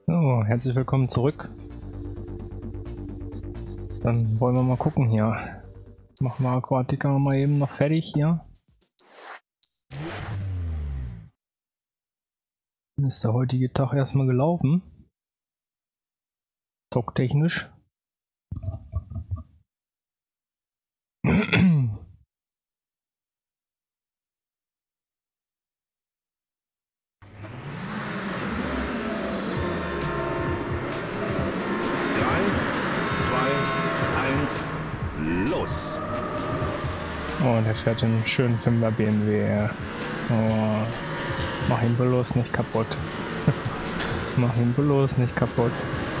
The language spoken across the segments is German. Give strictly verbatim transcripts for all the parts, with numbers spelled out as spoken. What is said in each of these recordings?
So, herzlich willkommen zurück. Dann wollen wir mal gucken hier. Machen wir Aquatica mal eben noch fertig hier. Dann ist der heutige Tag erstmal gelaufen. Zocktechnisch. Los! Oh, der fährt einen schönen Fünfer B M W. Oh, mach ihn bloß nicht kaputt. Mach ihn bloß nicht kaputt.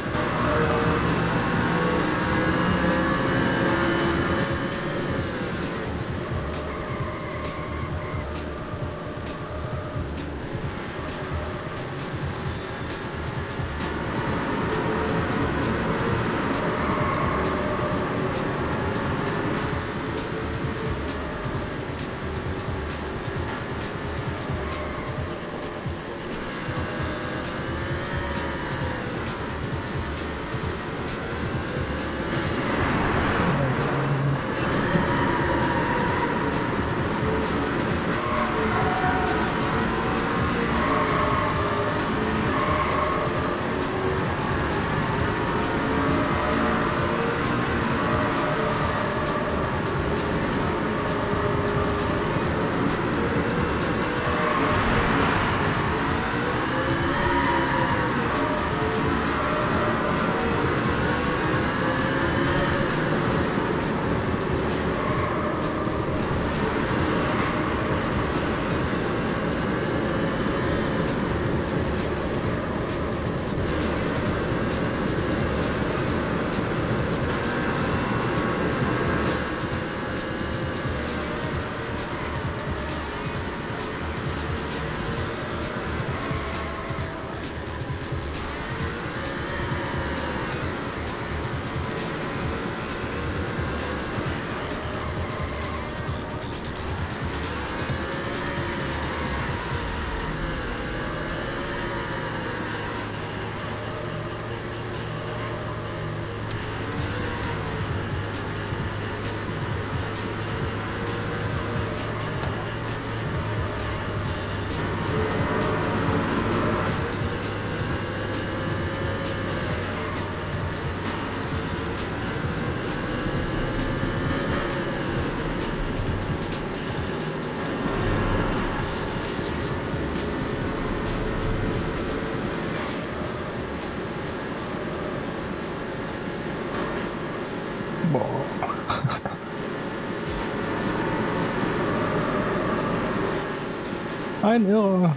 Ein Irrer.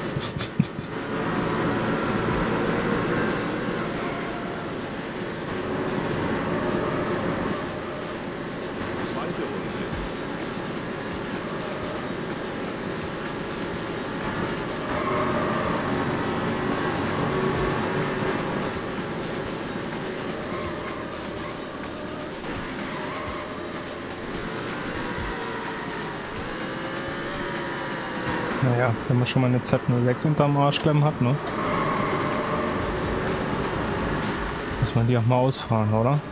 Zweite Runde. Naja, wenn man schon mal eine Z null sechs unterm Arsch klemmen hat, ne? Muss man die auch mal ausfahren, oder?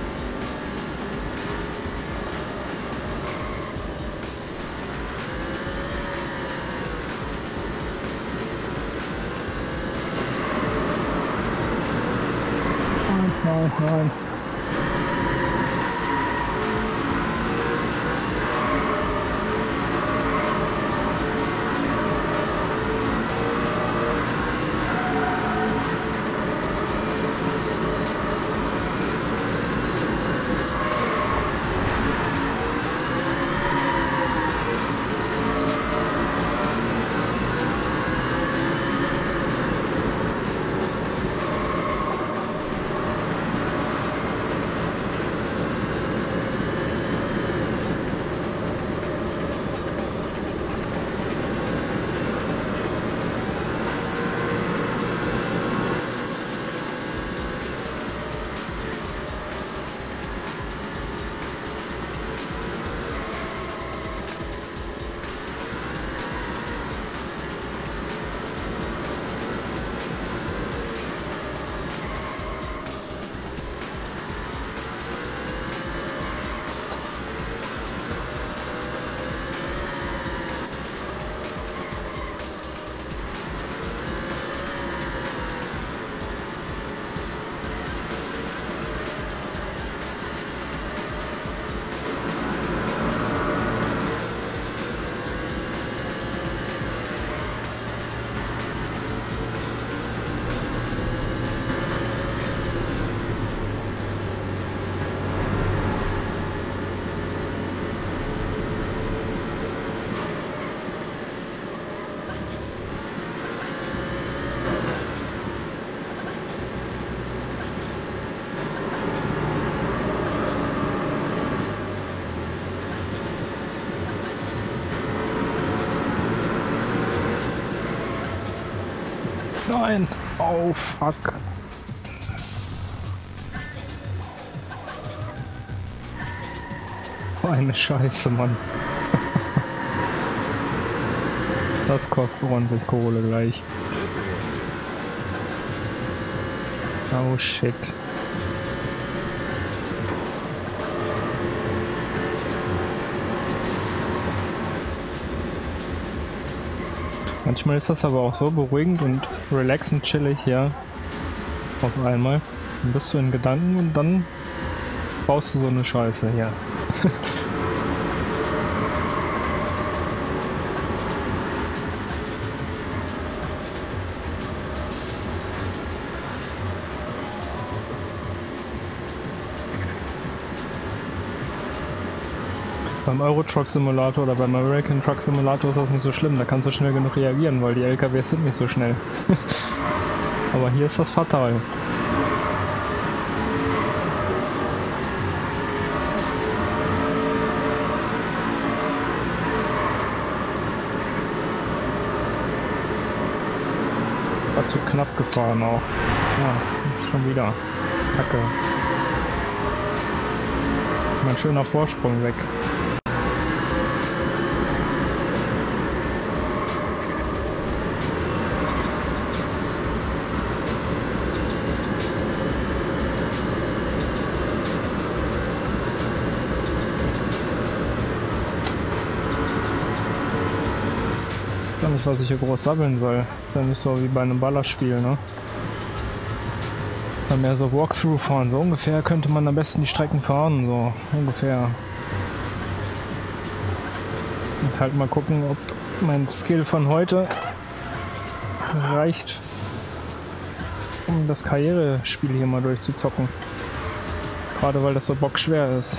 Nein, nein, nein. Nein! Oh, fuck. Oh, eine Scheiße, Mann. Das kostet ordentlich Kohle gleich. Oh, shit. Manchmal ist das aber auch so beruhigend und relaxend chillig, ja. Auf einmal. Dann bist du in Gedanken und dann baust du so eine Scheiße, ja. Beim Euro Truck Simulator oder beim American Truck Simulator ist das nicht so schlimm, da kannst du schnell genug reagieren, weil die L K Ws sind nicht so schnell. Aber hier ist das fatal. War zu knapp gefahren auch. Ja, schon wieder. Kacke. Mein schöner Vorsprung weg. Ich weiß nicht, was ich hier groß sammeln soll. Ist ja nicht so wie bei einem Ballerspiel, ne? Dann mehr so Walkthrough fahren. So ungefähr könnte man am besten die Strecken fahren. So ungefähr. Und halt mal gucken, ob mein Skill von heute reicht, um das Karrierespiel hier mal durchzuzocken. Gerade weil das so bockschwer ist.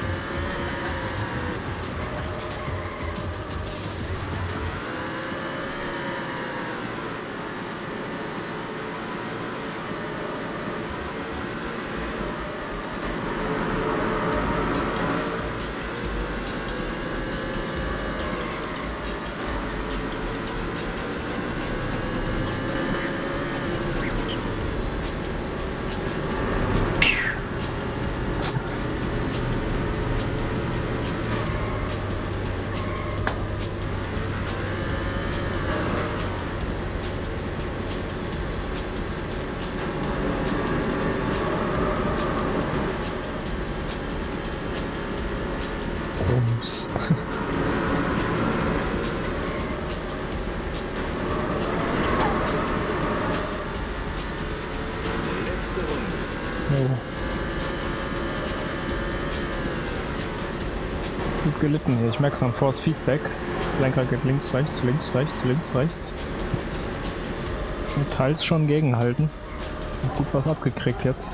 Bums. Letzte Runde. Oh. Gut gelitten hier. Ich merke es am Force Feedback. Lenker geht links, rechts, links, rechts, links, rechts. Und teils schon gegenhalten. Gut was abgekriegt jetzt.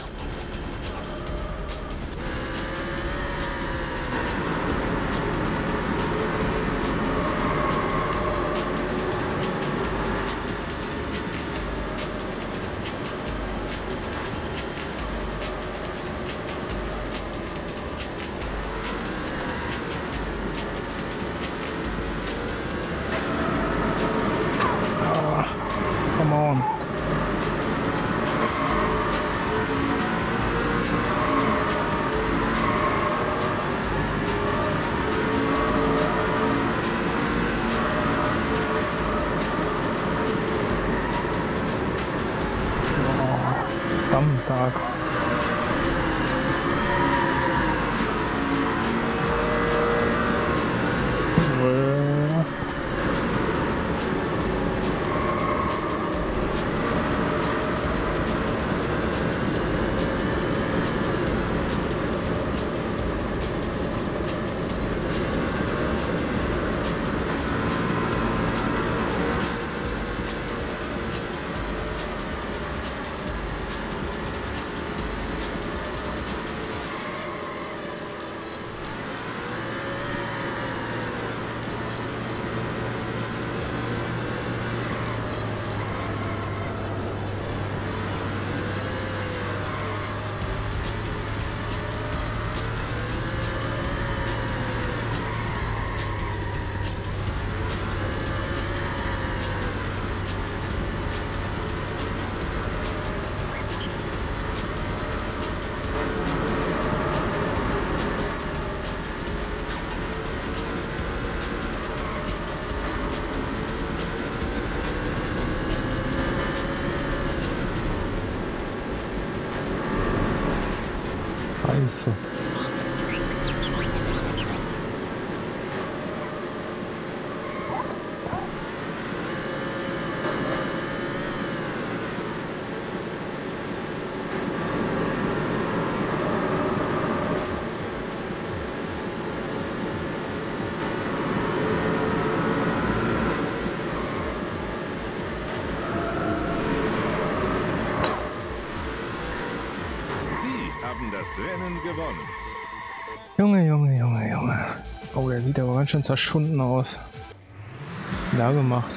Come on. Oh, Dammtags. Scheiße. Das Rennen gewonnen. Junge, Junge, Junge, Junge. Oh, der sieht aber ganz schön zerschunden aus. Ja, gemacht.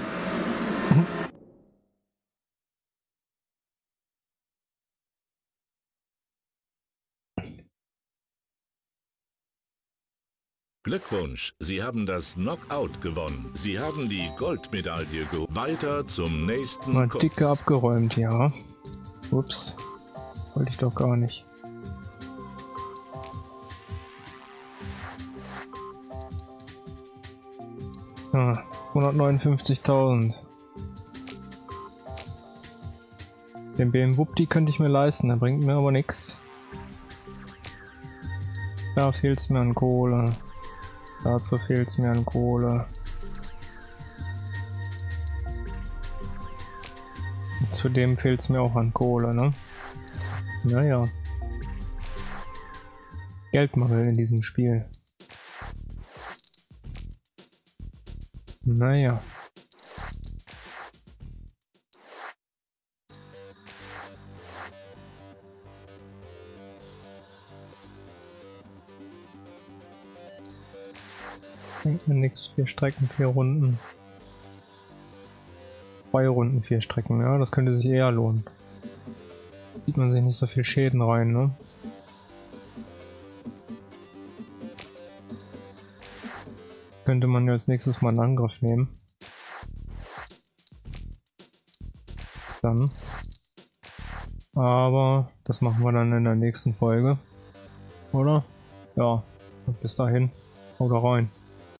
Glückwunsch, Sie haben das Knockout gewonnen. Sie haben die Goldmedaille geholt. Weiter zum nächsten Mal Kurs. dicke abgeräumt, ja. Ups. Wollte ich doch gar nicht. Ah, hundertneunundfünfzigtausend. Den B M W könnte ich mir leisten, der bringt mir aber nichts. Da fehlt es mir an Kohle. Dazu fehlt es mir an Kohle. Und zudem fehlt es mir auch an Kohle, ne? Naja. Geldmangel in diesem Spiel. Naja. Bringt mir nix. Vier Strecken, vier Runden. Zwei Runden, vier Strecken, ja, das könnte sich eher lohnen. Sieht man sich nicht so viel Schäden rein, ne? Könnte man ja als nächstes mal einen Angriff nehmen. Dann. Aber das machen wir dann in der nächsten Folge. Oder? Ja. Und bis dahin. Haut rein.